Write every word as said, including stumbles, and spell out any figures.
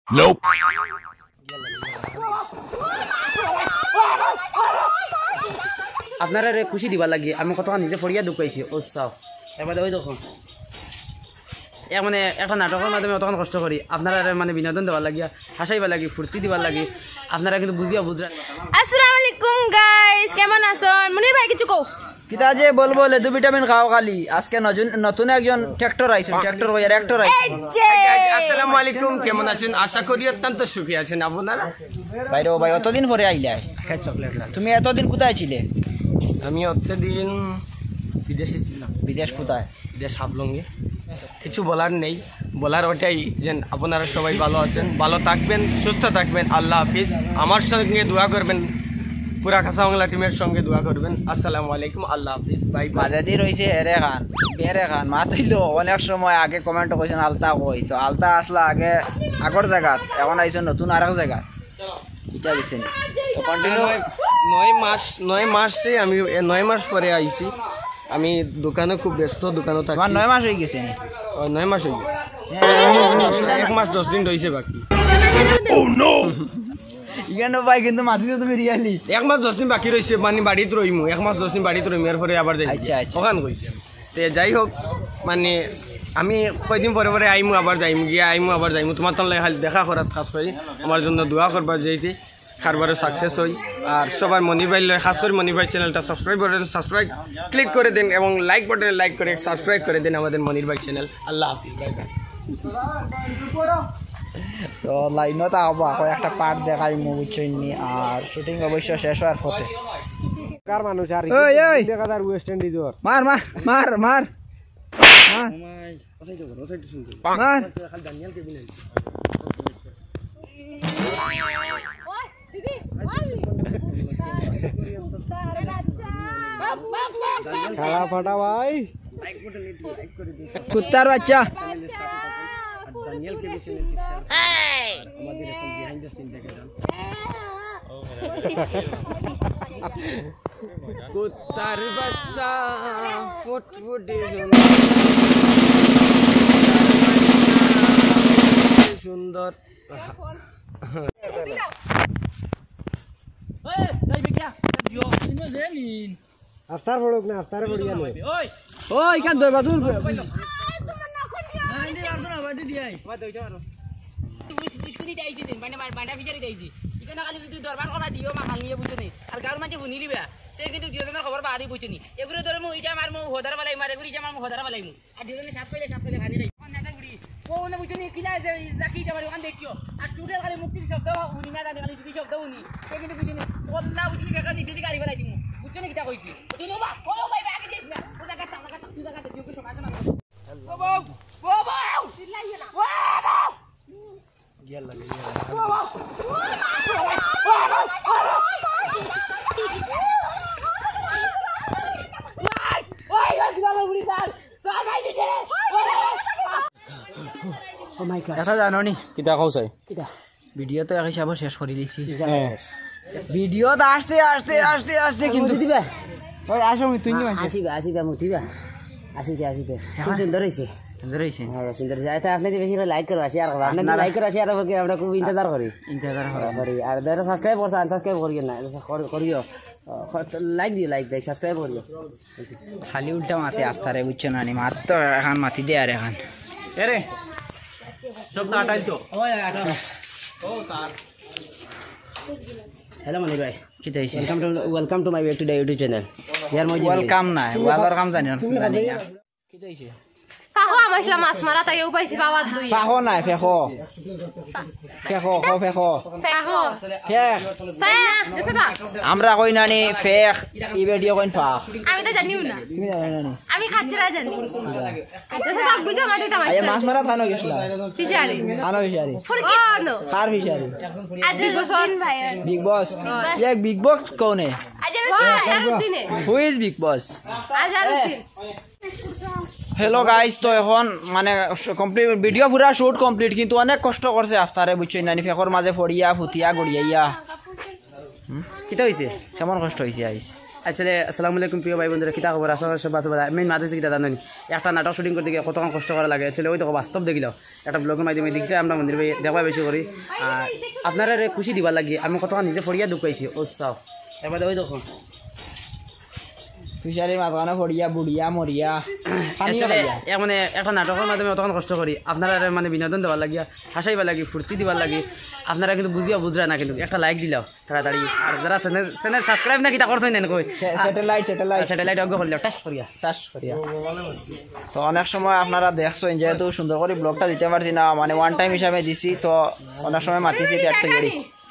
Nope. আপনারা খুশি দিবার লাগে আমি কতক্ষণ নিজে ফরিয়া দুঃখ পাইছি ও চাও এবার ওই দেখুন এক মানে একটা নাটকের মাধ্যমে অতক্ষণ কষ্ট করি আপনারা মানে বিনোদন দেওয়ার লাগিয়া হাসাইবার লাগে ফুর্তি দিবার লাগে আপনারা কিন্তু বুঝিয়া বুঝরা। আসসালামু আলাইকুম গাইস, কেমন আছেন? মনির ভাই কিছু কও। কিতা যে বলবো লেদু ভিটামিন খাও খালি। আজকে নতুন নতুন একজন ট্রাক্টর আইছেন, ট্রাক্টর হইয়া ট্রাক্টর আইছেন। আসসালামু আলাইকুম, কেমন আছেন? আশা করি অত্যন্ত সুখী আছেন আপনারা। ভাই রো ভাই অতদিন পরে আইলা, তুমি এতদিন কোথায় ছিলে? আমি অতদিন বিদেশে ছিলাম। বিদেশ কোথায়? বিদেশ হাবলঙ্গে। কিছু বলার নেই, বলার ওটাই যে আপনারা সবাই ভালো আছেন, ভালো থাকবেন, সুস্থ থাকবেন। আল্লাহ হাফিজ। আমার সঙ্গে দোয়া করবেন, পুরা খাসা বাংলা টিমের সঙ্গে দোয়া করবেন। আসসালামু আলাইকুম, আল্লাহ হাফিজ, বাই বাই। মাঝাদি রয়েছে হেরে খান বেরে খান মা তৈল অনেক সময় আগে কমেন্ট করছেন আলতা কই, তো আলতা আসলা আগে আগর জায়গাত, এখন আইছেন নতুন আর এক জায়গা। এটা দিচ্ছেন তো কন্টিনিউ। নয় মাস নয় মাসে আমি নয় মাস পরে আইছি। আমি দোকানে খুব ব্যস্ত, দোকানে থাকি। তোমার নয় মাস হয়ে গেছে? নয় মাস হয়ে গেছে, এক মাস দশ দিন রয়েছে বাকি। ইগানো ভাই কিন্তু মাতিছো তুমি রিয়ালি। এক মাস দশ দিন বাকি রয়েছে, মানে বাড়িতে রইমু, এক মাস দশ দিন বাড়িতে রইমু, এরপরে আবার যাই। আচ্ছা আচ্ছা, ওখান কইছে তে যাই হোক, মানে আমি কয়দিন পরে পরে আইমু, আবার যাইমু, গিয়ে আইমু আবার যাইমু। তোমার তাহলে খালি দেখা করার খাস করি, আমার জন্য দোয়া করবার যেতে খারবারে সাকসেস হই। আর সবার মনির ভাই খাস করে মনির ভাই চ্যানেলটা সাবস্ক্রাইব করেন, সাবস্ক্রাইব ক্লিক করে দেন এবং লাইক বাটনে লাইক করে সাবস্ক্রাইব করে দেন আমাদের মনির ভাই চ্যানেল। আল্লাহ হাফিজ, বাই বাই। তো লাইনত আবো এখন একটা পার্ট দেখাই মু বুঝছইনি, আর শুটিং অবশ্য শেষ হওয়ার পথে। কার মানুষ আর ওই ওই দেখাদার ওয়েস্ট ইন্ডিজর মার মার মার মার মার মার। ওই দিদি খেলা ফাটা ভাই, কুত্তার বাচ্চা। কুত্তার বাচ্চা ফুটফুটে সুন্দর। আস্তার পড়ুক না, আস্তারে পড়িয়া নয়। ওই কান দই বাদুর খবর বাড়ি বুঝছো নি এগুলো ধরে মু ইটা মার মু হোদার বালাই মার এগুলো ইটা মার মু হোদার বালাই মু আর দুজনে সাত পাইলে সাত পাইলে ভানি নাই ও না বুঝছো নি কিলা যে জাকি ইটা মারি ওখান দেখিও আর টুটেল খালি মুক্তির শব্দ উনি না জানি খালি দুই শব্দ উনি এ কিন্তু বুঝছো নি ওলা বুঝছো নি বেকা নিচে দিকে গাড়ি বালাই দিমু বুঝছো নি কিটা কইছি বুঝছো নি বা ও ভাই বাকি দিস না ও জায়গা টাকা টাকা তুই জায়গা দিও কিছু মাছ না ও বাউ ও বাউ চিল্লাইও না ও বাউ গেল লাগে ও বাউ এটা জানো নি কিটা খাও চাই ভিডিও তো এক হিসাবে শেষ করে দিয়েছি। ভিডিও আসতে আসতে আসতে আসতে কিন্তু দিবা ওই আসো আমি তুই আসিবা আসিবা মুতিবা আসিতে আসিতে খুব সুন্দর হইছে সুন্দর হইছে। হ্যাঁ সুন্দর হইছে। আচ্ছা আপনি বেশি করে লাইক করো শেয়ার করো, আপনি লাইক করো শেয়ার করো, আমরা খুব ইন্তজার করি ইন্তজার করি। আর যারা সাবস্ক্রাইব করছে আনসাবস্ক্রাইব করিও না, করিও লাইক দিও, লাইক দেখ সাবস্ক্রাইব করিও। খালি উল্টা মাতে আসতারে বুঝছো না নি, মার তো এখন মাতি দে আর এখন এরে সব তো আটাই তো। হ্যালো মনির ভাই, কি তাইছে? Welcome to welcome to my back to the YouTube channel. ইয়ার মজা ওয়েলকাম না ওয়েলর কাম জানি না জানি না কি তাইছে? কাহো আমাইছিলা মাছ মারা তাই উপাইছি পাওয়ার দুই ফাখো নাই ফেখো ফেখো খো ফেখো কাহো ফেখ ফেক দেছে না আমরা কই নানি ফেখ ই ভিডিও কইন ফাখ আমি তো জানিও না, তুমি জানো না আমি খাচ্ছি না জানি দেছে না বুঝা মাটি তা আই মাছ মাছ মারা থানো গেছলা ফিশারি আনো ফিশারি ফুরকি নো কার ফিশারি? আজ বিগ বস ভাই বিগ বস। ये बिग बॉस कौन है? আজ আর দিনে हु इज बिग बॉस? আজ আর দিন হ্যালো গাইস, তো এখন মানে কমপ্লিট ভিডিও পুরা শুট কমপ্লিট, কিন্তু অনেক কষ্ট করছে আফতারে বুঝছো নানি, ফেকর মাঝে ফড়িয়া ফুটিয়া গড়িয়াইয়া। কিটা হইছে? কেমন কষ্ট হয়েছে আইস? আসলে আসসালামু আলাইকুম প্রিয় ভাই বন্ধুরা কিতা খবর আসলে সব আছে বলা মেইন মাঝে কিতা জানেন একটা নাটক শুটিং করতে গিয়ে কতক্ষণ কষ্ট করা লাগে আসলে ওই তো বাস্তব দেখিল একটা ব্লগের মাধ্যমে দিকটা আমরা মন্দির ভাই দেখবা বেশি করি আর আপনারা খুশি দিবার লাগি আমি কতক্ষণ নিজে ফরিয়া দুঃখ পাইছি ও চাও এবার ওই দেখো ফিশারি মাঝখানে ফড়িয়া বুড়িয়া মরিয়া আসলে এ মানে একটা নাটকের মাধ্যমে অতক্ষণ কষ্ট করি আপনারা মানে বিনোদন দেওয়ার লাগিয়া হাসাইবার লাগি ফুর্তি দিবার লাগি আপনারা কিন্তু বুঝিয়া বুঝরা না কিন্তু একটা লাইক দিলাও তাড়াতাড়ি আর যারা চ্যানেল সাবস্ক্রাইব না কিতা করছেন না কই স্যাটেলাইট স্যাটেলাইট স্যাটেলাইট অজ্ঞ করলাম টাচ করিয়া টাচ করিয়া তো অনেক সময় আপনারা দেখছেন যেহেতু সুন্দর করে ব্লগটা দিতে পারছি না মানে ওয়ান টাইম হিসাবে দিছি তো অনেক সময় মাতিছি একটা